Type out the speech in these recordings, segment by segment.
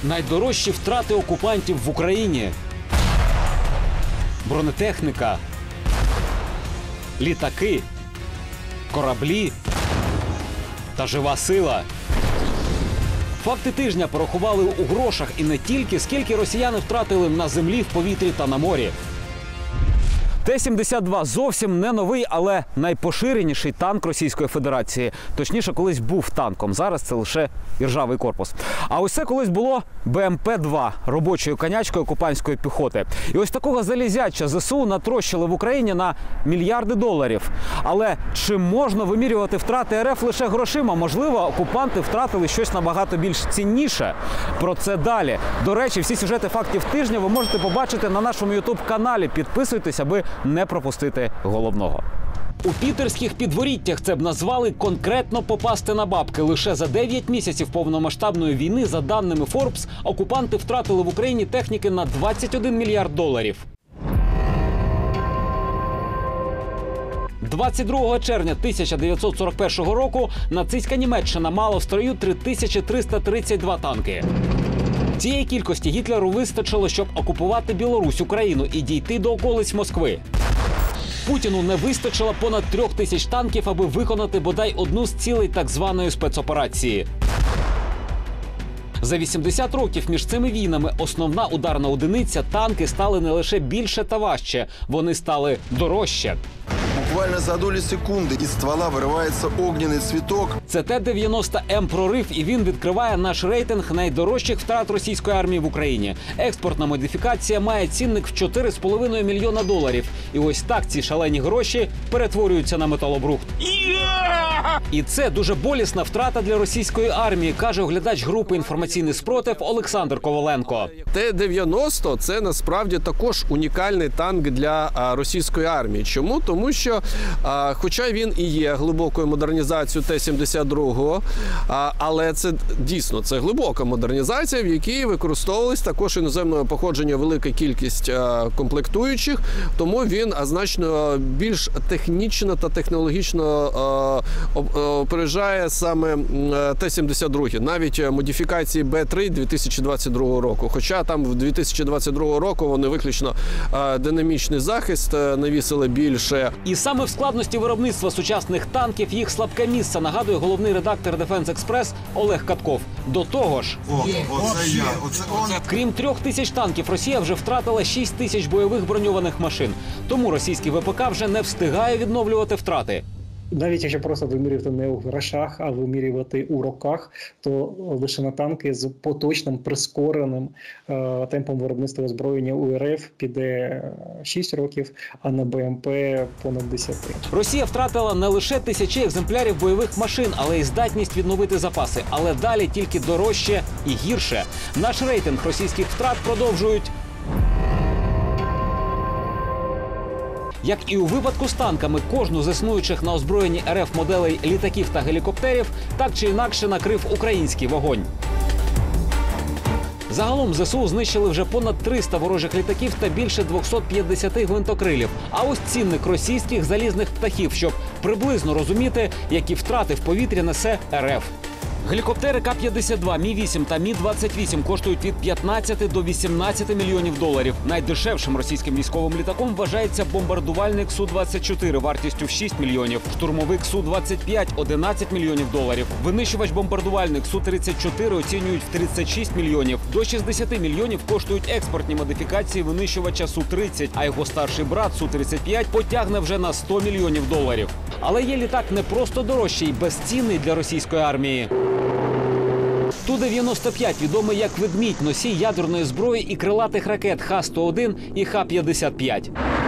Найдорожчі втрати окупантів в Україні. Бронетехніка, літаки, кораблі та жива сила. Факти тижня порахували у грошах і не тільки, скільки росіяни втратили на землі, в повітрі та на морі. Т-72 зовсім не новий, але найпоширеніший танк Російської Федерації. Точніше, колись був танком, зараз це лише іржавий корпус. А ось це колись було БМП-2, робочою конячкою окупантської піхоти. І ось такого залізяча ЗСУ натрощили в Україні на мільярди доларів. Але чи можна вимірювати втрати РФ лише грошима? Можливо, окупанти втратили щось набагато більш цінніше? Про це далі. До речі, всі сюжети фактів тижня ви можете побачити на нашому YouTube-каналі. Підписуйтесь, аби не пропустити головного. У пітерських підворіттях це б назвали конкретно попасти на бабки. Лише за 9 місяців повномасштабної війни, за даними Forbes, окупанти втратили в Україні техніки на 21 мільярд доларів. 22 червня 1941 року нацистська Німеччина мала в строю 3332 танки. Цієї кількості Гітлеру вистачило, щоб окупувати Білорусь, Україну і дійти до околиць Москви. Путіну не вистачило понад 3000 танків, аби виконати бодай одну з цілей так званої спецоперації. За 80 років між цими війнами основна ударна одиниця – танки – стали не лише більше та важче, вони стали дорожче. Буквально за долі секунди із ствола виривається огняний цвіток. Це Т-90М прорив, і він відкриває наш рейтинг найдорожчих втрат російської армії в Україні. Експортна модифікація має цінник в 4,5 мільйона доларів. І ось так ці шалені гроші перетворюються на металобрухт. І це дуже болісна втрата для російської армії, каже оглядач групи «Інформаційний спротив» Олександр Коваленко. Т-90 – це насправді також унікальний танк для російської армії. Чому? Тому що, хоча він і є глибокою модернізацією Т-72, але це дійсно це глибока модернізація, в якій використовувались також іноземного походження велика кількість комплектуючих, тому він значно більш технічно та технологічно опереджає саме Т-72, навіть модифікації Б-3 2022 року. Хоча там в 2022 року вони виключно динамічний захист навісили більше. І саме в складності виробництва сучасних танків їх слабке місце, нагадує головний редактор Defense Express Олег Катков. До того ж, крім 3000 танків, Росія вже втратила 6000 бойових броньованих машин. Тому російський ВПК вже не встигає відновлювати втрати. Навіть якщо просто вимірювати не у грошах, а вимірювати у роках, то лише на танки з поточним прискореним темпом виробництва озброєння у РФ піде 6 років, а на БМП понад 10. Росія втратила не лише тисячі екземплярів бойових машин, але й здатність відновити запаси. Але далі тільки дорожче і гірше. Наш рейтинг російських втрат продовжують. Як і у випадку з танками, кожну з існуючих на озброєнні РФ моделей літаків та гелікоптерів так чи інакше накрив український вогонь. Загалом ЗСУ знищили вже понад 300 ворожих літаків та більше 250 гвинтокрилів. А ось цінник російських залізних птахів, щоб приблизно розуміти, які втрати в повітрі несе РФ. Гелікоптери К-52, Мі-8 та Мі-28 коштують від 15 до 18 мільйонів доларів. Найдешевшим російським військовим літаком вважається бомбардувальник Су-24 вартістю в 6 мільйонів, штурмовик Су-25 – 11 мільйонів доларів. Винищувач-бомбардувальник Су-34 оцінюють в 36 мільйонів. До 60 мільйонів коштують експортні модифікації винищувача Су-30, а його старший брат Су-35 потягне вже на 100 мільйонів доларів. Але є літак не просто дорожчий і безцінний для російської армії. Ту-95 відомий як «Ведмідь», носій ядерної зброї і крилатих ракет Х-101 і Х-55.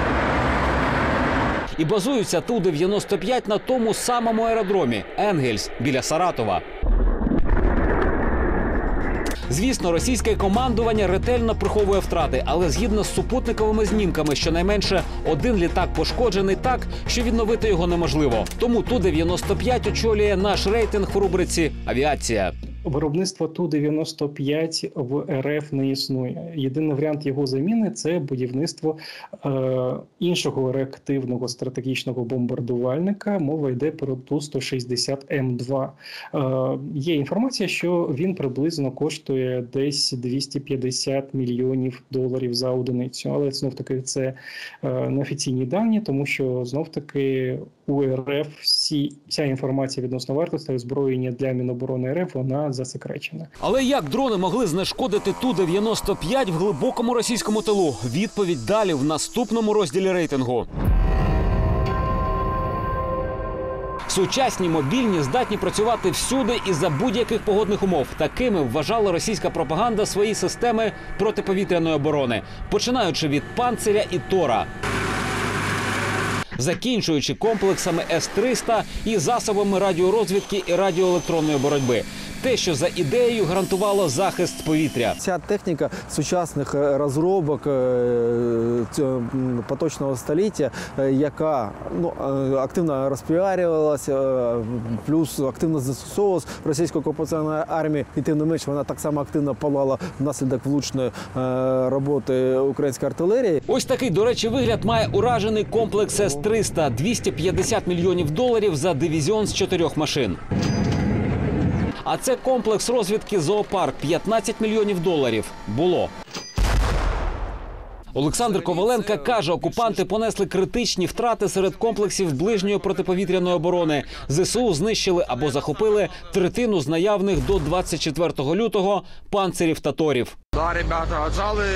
І базується Ту-95 на тому самому аеродромі – Енгельс, біля Саратова. Звісно, російське командування ретельно приховує втрати, але згідно з супутниковими знімками, щонайменше один літак пошкоджений так, що відновити його неможливо. Тому Ту-95 очолює наш рейтинг в рубриці «Авіація». Виробництво Ту-95 в РФ не існує. Єдиний варіант його заміни – це будівництво іншого реактивного стратегічного бомбардувальника. Мова йде про Ту-160М2. Є інформація, що він приблизно коштує десь 250 мільйонів доларів за одиницю. Але знов-таки це неофіційні дані, тому що знов-таки у РФ вся інформація відносно вартості озброєння для Міноборони РФ, вона засекречена. Але як дрони могли знешкодити Ту-95 в глибокому російському тилу? Відповідь далі в наступному розділі рейтингу. Сучасні мобільні здатні працювати всюди і за будь-яких погодних умов. Такими вважала російська пропаганда свої системи протиповітряної оборони, починаючи від «Панциря» і «Тора», закінчуючи комплексами С-300 і засобами радіорозвідки і радіоелектронної боротьби. Те, що за ідеєю гарантувало захист повітря. Ця техніка сучасних розробок поточного століття, яка активно розпіарювалася, плюс активно застосовувалася в російської окупаційної армії, і тим не менш вона так само активно палала внаслідок влучної роботи української артилерії. Ось такий, до речі, вигляд має уражений комплекс С-300 – 250 мільйонів доларів за дивізіон з 4 машин. А це комплекс розвідки «Зоопарк» – 15 мільйонів доларів. Було. Олександр Коваленко каже, окупанти понесли критичні втрати серед комплексів ближньої протиповітряної оборони. ЗСУ знищили або захопили третину з наявних до 24 лютого «Панцирів» та «Торів». Да, ребята, отжали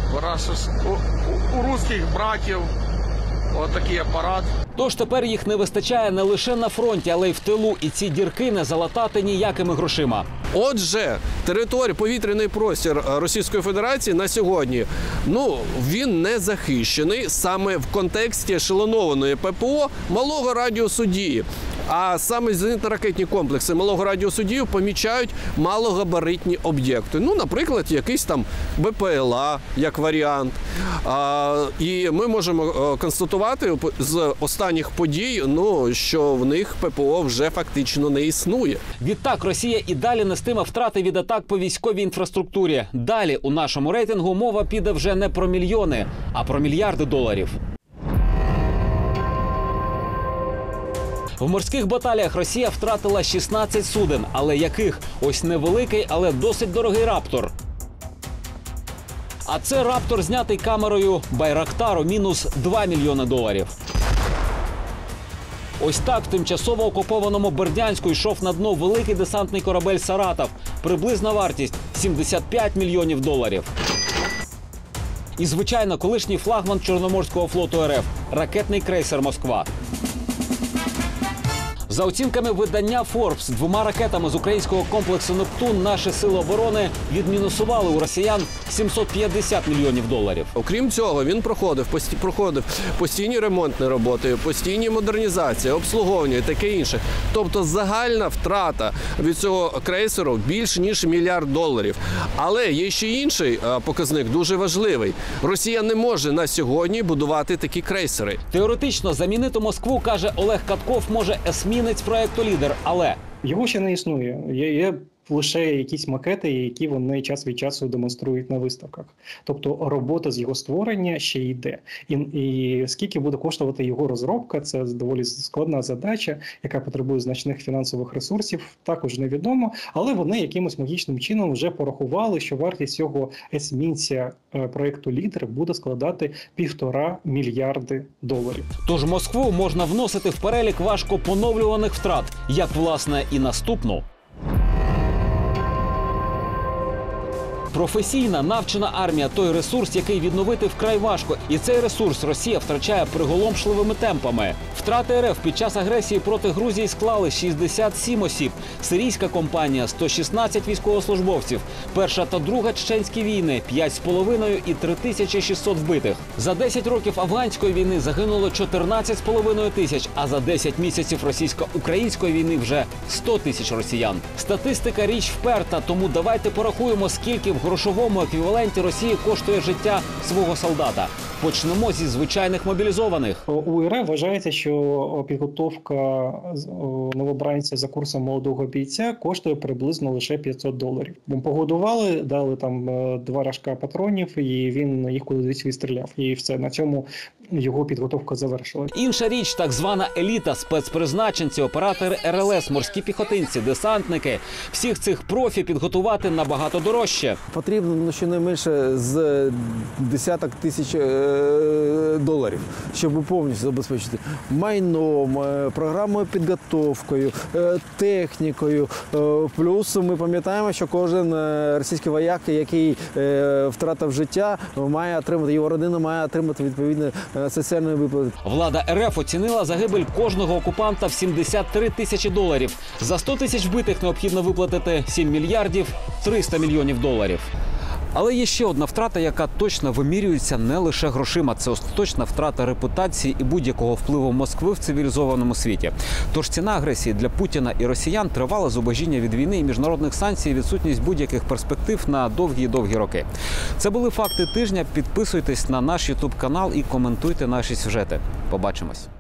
у русских братів от такий апарат. Тож тепер їх не вистачає не лише на фронті, але й в тилу. І ці дірки не залатати ніякими грошима. Отже, повітряний простір Російської Федерації на сьогодні, він не захищений саме в контексті ешелонованої ППО малого радіусу дії. А саме зенітно-ракетні комплекси малого радіусу дії помічають малогабаритні об'єкти. Наприклад, якийсь там БПЛА, як варіант. І ми можемо констатувати з останніх подій, що в них ППО вже фактично не існує. Відтак, Росія і далі нестиме втрати від атак по військовій інфраструктурі. Далі у нашому рейтингу мова піде вже не про мільйони, а про мільярди доларів. В морських баталіях Росія втратила 16 суден. Але яких? Ось невеликий, але досить дорогий «Раптор». А це «Раптор», знятий камерою «Байрактару», мінус 2 мільйони доларів. Ось так в тимчасово окупованому Бердянську йшов на дно великий десантний корабель «Саратов». Приблизна вартість – 75 мільйонів доларів. І, звичайно, колишній флагман Чорноморського флоту РФ – ракетний крейсер «Москва». За оцінками видання Forbes, 2 ракетами з українського комплексу «Нептун» наші сили оборони відмінусували у росіян 750 мільйонів доларів. Окрім цього, він проходив постійні ремонтні роботи, постійні модернізації, обслуговування і таке інше. Тобто загальна втрата від цього крейсеру більш ніж $1 мільярд. Але є ще інший показник, дуже важливий. Росія не може на сьогодні будувати такі крейсери. Теоретично замінити Москву, каже Олег Катков, може есмінець проекту «Лідер», але його ще не існує. Є лише якісь макети, які вони час від часу демонструють на виставках. Тобто робота з його створення ще йде. І скільки буде коштувати його розробка, це доволі складна задача, яка потребує значних фінансових ресурсів, також невідомо. Але вони якимось магічним чином вже порахували, що вартість цього есмінця проєкту «Лідер» буде складати $1,5 мільярди. Тож Москву можна вносити в перелік важко поновлюваних втрат, як, власне, і наступну. Професійна, навчена армія – той ресурс, який відновити вкрай важко. І цей ресурс Росія втрачає приголомшливими темпами. Втрати РФ під час агресії проти Грузії склали 67 осіб. Сирійська компанія – 116 військовослужбовців. Перша та друга чеченські війни – 5,5 і 3600 вбитих. За 10 років афганської війни загинуло 14,5 тисяч, а за 10 місяців російсько-української війни вже 100 тисяч росіян. Статистика – річ вперта, тому давайте порахуємо, скільки в грошовому еквіваленті Росії коштує життя свого солдата? Почнемо зі звичайних мобілізованих. У РФ вважається, що підготовка новобранця за курсом молодого бійця коштує приблизно лише $500. Бо погодували, дали там 2 рожка патронів, і він їх кудись відстріляв. І все, на цьому його підготовка завершилась. Інша річ – так звана еліта, спецпризначенці, оператори РЛС, морські піхотинці, десантники. Всіх цих профі підготувати набагато дорожче. Потрібно щонайменше з десяток тисяч доларів, щоб повністю забезпечити майном, програмою підготовкою, технікою. Плюс ми пам'ятаємо, що кожен російський вояк, який втратив життя, має отримати, його родина має отримати відповідне соціальні виплати. Влада РФ оцінила загибель кожного окупанта в $73 тисячі. За 100 тисяч вбитих необхідно виплатити $7 мільярдів 300 мільйонів. Але є ще одна втрата, яка точно вимірюється не лише грошима. Це остаточна втрата репутації і будь-якого впливу Москви в цивілізованому світі. Тож ціна агресії для Путіна і росіян – тривале зубожіння від війни і міжнародних санкцій, відсутність будь-яких перспектив на довгі-довгі роки. Це були факти тижня. Підписуйтесь на наш YouTube-канал і коментуйте наші сюжети. Побачимось.